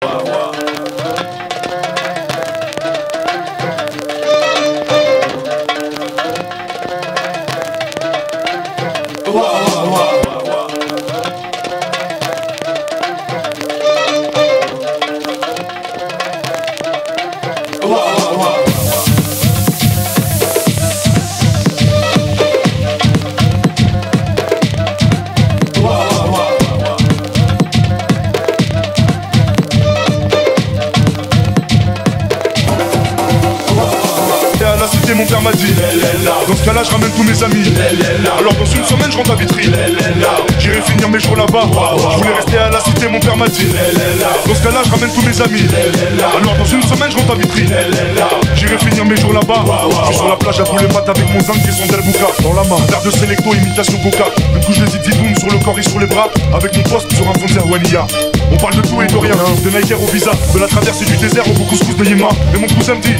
Mon père m'a dit, dans ce cas-là je ramène tous mes amis. Alors dans une semaine je rentre à Vitry. J'irai finir mes jours là-bas. Je voulais rester à la cité, mon père m'a dit. Dans ce cas-là je ramène tous mes amis. Alors dans une semaine je rentre à Vitry. J'irai finir mes jours là-bas. Je suis sur la plage à tous les matins avec mon zinc et son delbouka dans la main. Verre de sélecto, imitation coca. Une couche de zididoum sur le corps et sur les bras. Avec mon poste sur un fond de Zerwania. On parle de tout et de rien, de Nike au visa, de la traversée du désert au couscous de Yéma. Et mon cousin me dit,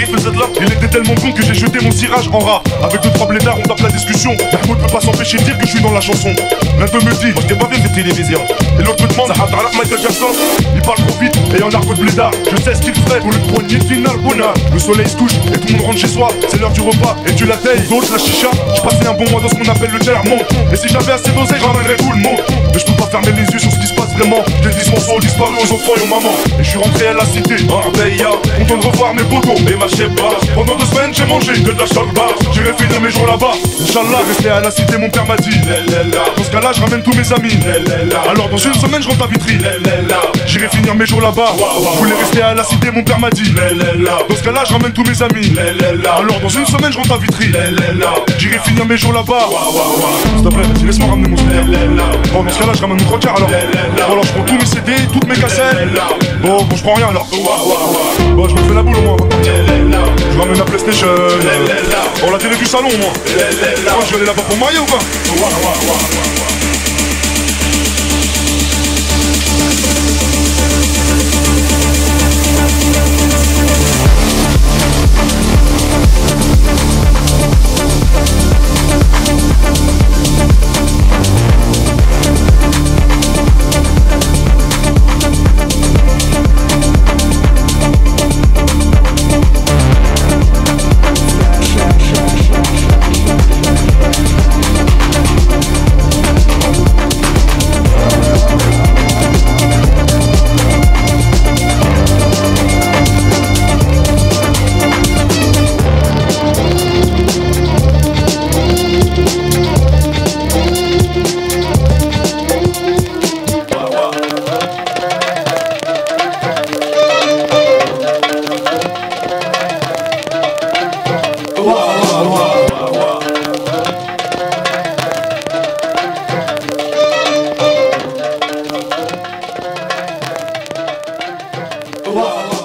il était tellement bon que j'ai jeté mon cirage en rat. Avec 2-3 blédards on tape la discussion. Mahmoud peut pas s'empêcher de dire que je suis dans la chanson. L'un d'eux me dit, moi je t'ai pas vu de télévision. Et l'autre me demande, Michael Jackson. Il parle trop vite et en argot de blédard. Je sais ce qu'il ferait pour le poignet final bonheur. Le soleil se couche et tout le monde rentre chez soi. C'est l'heure du repas et tu la tailles. D'autres la chicha. J'ai passé un bon mois dans ce qu'on appelle le tiers-monde. Et si j'avais assez d'oseille, je ramènerais tout le monde. Mais je peux pas fermer les yeux sur ce qui se passe vraiment. Des dispensaires ont disparu aux enfants et aux mamans. Et je suis rentré à la cité, Arbeya, content de revoir mes potos et ma cheba. Pendant 2 semaines j'ai mangé que de la chalba. J'irai finir mes jours là-bas, Inch'Allah. Rester à la cité, mon père m'a dit. Dans ce cas-là je ramène tous mes amis. Alors dans une semaine je rentre à Vitry. J'irai finir mes jours là-bas. Je voulais rester à la cité, mon père m'a dit. Dans ce cas-là je ramène tous mes amis. Alors dans une semaine je rentre à Vitry. J'irai finir mes jours là-bas. S'il te plaît, vas-y, laisse-moi ramener mon souvenir. Bon, dans ce cas-là je ramène mon 3 quarts alors. Bon, alors je prends tous mes CD, toutes mes cassettes. Bon, je prends rien alors. Bon, je me fais la boule au moins avant de partir. Je ramène la PlayStation. Bon, la télé du salon au moins. Moi je vais aller là-bas pour marier ou pas? Wow.